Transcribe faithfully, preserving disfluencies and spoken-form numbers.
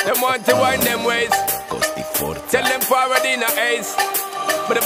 Them want to wind them ways. Tell them forward in a ace.